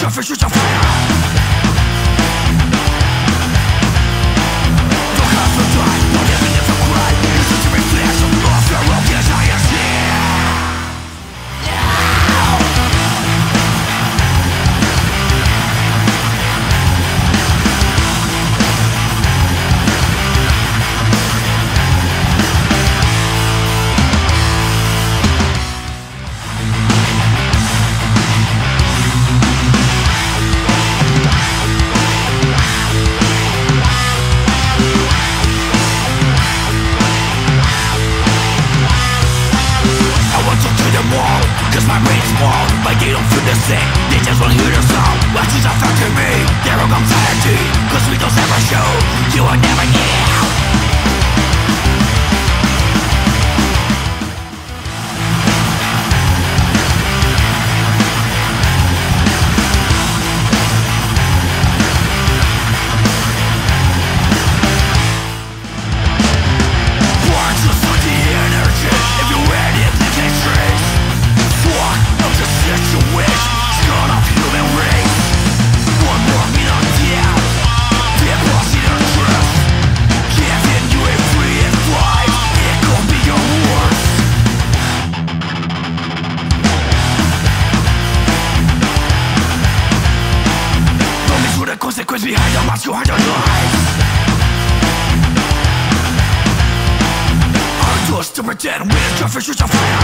这份是场 fire。 Don't have to die, don't let me never cry. Listen to me flash of love, your own desire. Cause my brain's small, but they don't feel the same. They just won't hear the sound. What is affecting me? There will come anxiety, cause we don't ever show. You will never know. Consequence behind the mask, you hide your lies. Our tools to pretend we're just a future fire.